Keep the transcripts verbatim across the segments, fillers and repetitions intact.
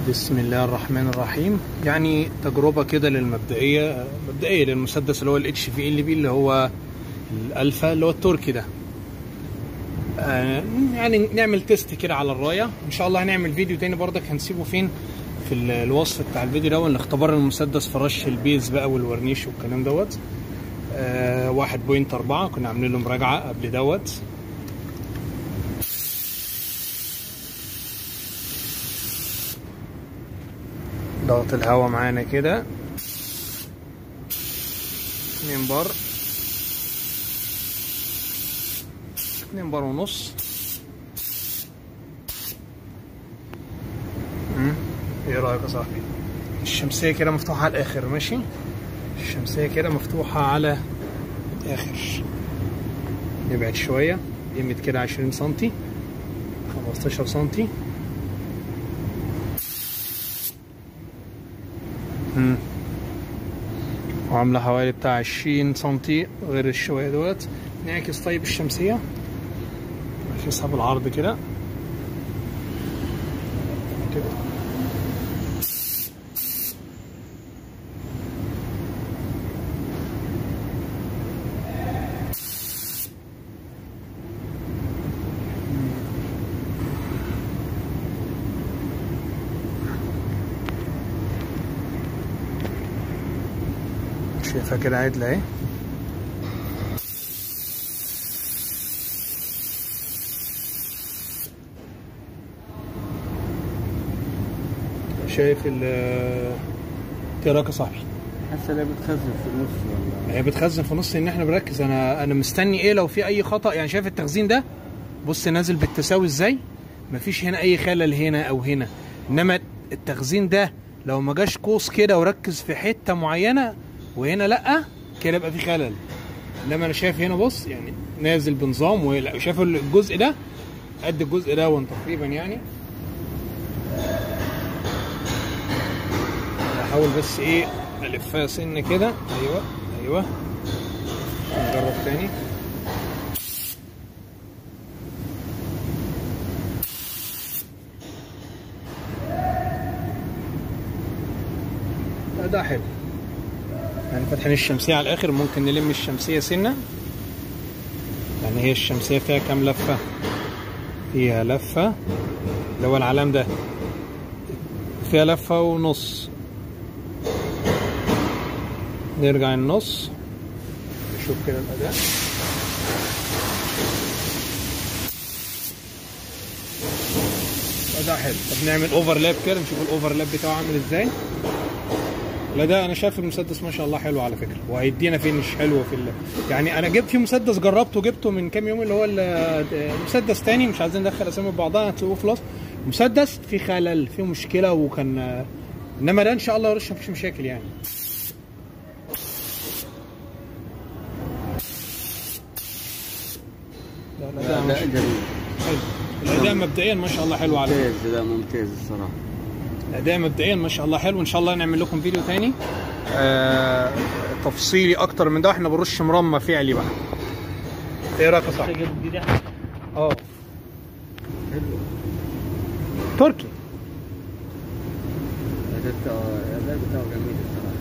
بسم الله الرحمن الرحيم. يعني تجربة كده للمبدئية مبدئية للمسدس اللي هو الاتش في ال بي اللي هو الالفا اللي هو التركي ده. آه يعني نعمل تيست كده على الراية. ان شاء الله هنعمل فيديو تاني برضك هنسيبه فين في الوصف بتاع الفيديو ده، اللي اختبار المسدس في رش البيز بقى والورنيش والكلام دوت. آه واحد بوينت اربعة كنا عاملين له مراجعة قبل دوت. ضغط الهواء معانا كده اتنين بار اتنين بار ونص. ايه رايك يا صاحبي؟ الشمسيه كده مفتوحه على الاخر. ماشي، الشمسيه كده مفتوحه على الاخر. نبعد شويه، يمد كده عشرين سنتي خمستاشر سنتي. امم وعامله حوالي بتاع عشرين سنتي غير الشويه دولت. نعكس طيب الشمسيه، نعكسها بالعرض كده كده. شايفها كده عدلة اهي. شايف ال ايه رايك يا صاحبي؟ حاسه انها بتخزن في النص ولا هي بتخزن في النص؟ ان احنا بنركز. انا انا مستني ايه لو في اي خطأ. يعني شايف التخزين ده، بص نازل بالتساوي ازاي، مفيش هنا اي خلل هنا او هنا. انما التخزين ده لو ما جاش قوس كده وركز في حته معينه وهنا لا، كده يبقى في خلل. انما انا شايف هنا بص يعني نازل بنظام. وشايف الجزء ده قد الجزء ده وان تقريبا. يعني هحاول بس ايه الفها سنه كده. ايوه ايوه نجرب تاني. ده حلو. يعني فاتحين الشمسيه على الاخر. ممكن نلم الشمسيه سنه. يعني هي الشمسيه فيها كام لفه؟ فيها لفه اللي هو العلام ده فيها لفه ونص. نرجع النص نشوف كده الاداء. ده حلو. طب نعمل اوفرلاب كده نشوف الاوفرلاب بتاعه عامل ازاي. لا ده انا شايف المسدس ما شاء الله حلو على فكره، وهيدينا فينش حلوه في ال... يعني انا جبت في مسدس جربته جبته من كام يوم اللي هو المسدس تاني، مش عايزين ندخل اسامي ببعضها هتسيبوه خلاص. مسدس فيه خلل فيه مشكله وكان، انما ده ان شاء الله يرش مفيش مشاكل يعني. لا لا ده جميل حلو. الاداء مبدئيا ما شاء الله حلو على فكره. ممتاز، ده ممتاز الصراحه. الاداء مبدئيا ما شاء الله حلو. ان شاء الله نعمل لكم فيديو تاني آه تفصيلي اكتر من ده. احنا بنرش مرمى فعلي بقى. ايه رايك يا صاحبي؟ اه حلو تركي. الاداء بتاعه جميل الصراحه.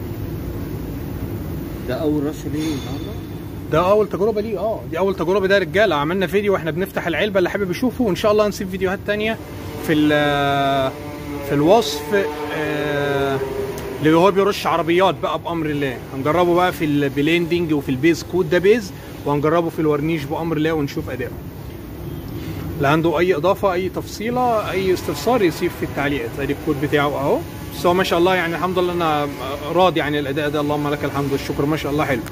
ده اول رش ليه النهارده؟ ده اول تجربه ليه. اه دي اول تجربه. ده رجاله عملنا فيديو واحنا بنفتح العلبه، اللي حابب يشوفه. وان شاء الله هنسيب فيديوهات تانية في في الوصف آه اللي هو بيرش عربيات بقى بامر الله. هنجربه بقى في البليندنج وفي البيز كود ده بيز، وهنجربه في الورنيش بامر الله ونشوف اداؤه. اللي عنده اي اضافه اي تفصيله اي استفسار يسيب في التعليقات. ادي الكود بتاعه اهو. بس هو ما شاء الله يعني الحمد لله انا راضي عن الاداء ده. اللهم لك الحمد والشكر ما شاء الله حلو.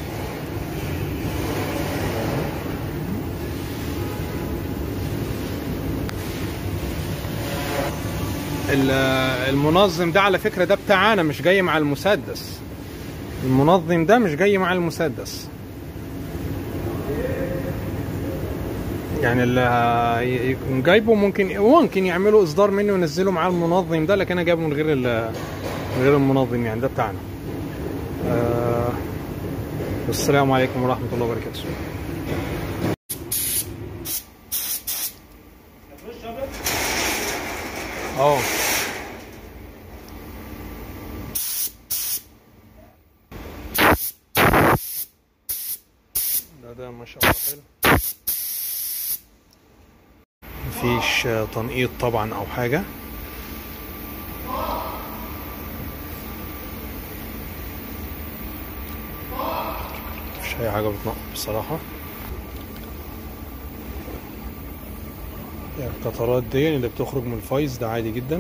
المنظم ده على فكرة ده بتاعنا مش جاي مع المسدس. المنظم ده مش جاي مع المسدس. يعني اللي يكون جايبه ممكن ممكن يعملوا اصدار منه وينزلوا معاه المنظم ده، لكن انا جايبه من غير من غير المنظم. يعني ده بتاعنا. آه والسلام عليكم ورحمة الله وبركاته. اه كده ما شاء الله حلو. مفيش تنقيط طبعا او حاجه. مفيش اي حاجه بتنقط بصراحه. القطرات دي اللي بتخرج من الفايز ده عادي جدا.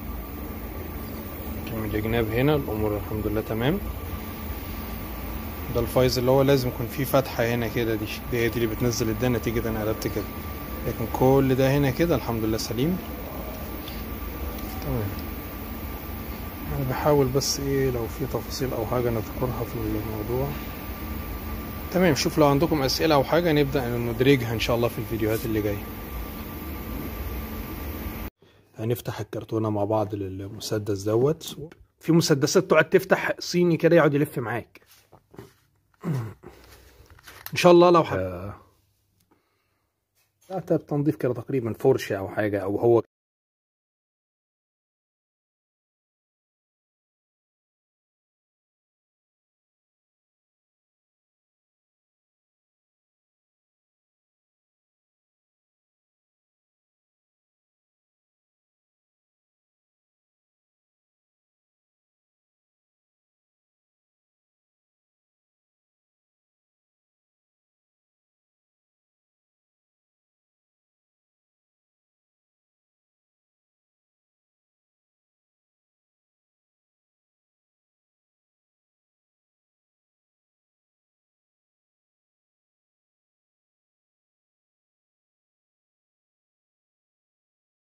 من الجناب هنا الامور الحمد لله تمام. ده الفايز اللي هو لازم يكون فيه فتحه هنا كده، دي دي هي دي اللي بتنزل الدهن نتيجه انا قلبت كده، لكن كل ده هنا كده الحمد لله سليم تمام. انا بحاول بس ايه لو في تفاصيل او حاجه نذكرها في الموضوع تمام. شوف لو عندكم اسئله او حاجه نبدا ندرجها ان شاء الله في الفيديوهات اللي جايه. هنفتح الكرتونه مع بعض للمسدس دوت. في مسدسات تقعد تفتح صيني كده يقعد يلف معاك ان شاء الله. لو حاجه تنظيف كده تقريبا فرشه او حاجه، او هو